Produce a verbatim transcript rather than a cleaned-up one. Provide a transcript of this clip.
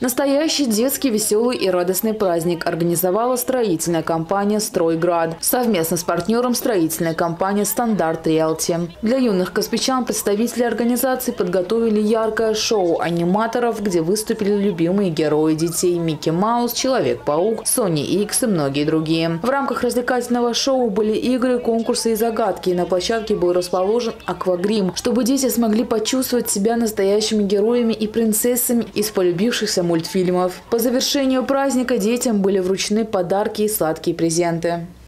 Настоящий детский веселый и радостный праздник организовала строительная компания «Стройград» совместно с партнером строительная компания «Стандарт Риэлти». Для юных каспичан представители организации подготовили яркое шоу аниматоров, где выступили любимые герои детей – Микки Маус, Человек-паук, Сони Икс и многие другие. В рамках развлекательного шоу были игры, конкурсы и загадки. И на площадке был расположен аквагрим, чтобы дети смогли почувствовать себя настоящими героями и принцессами из полюбившихся мультфильмов. По завершению праздника детям были вручены подарки и сладкие презенты.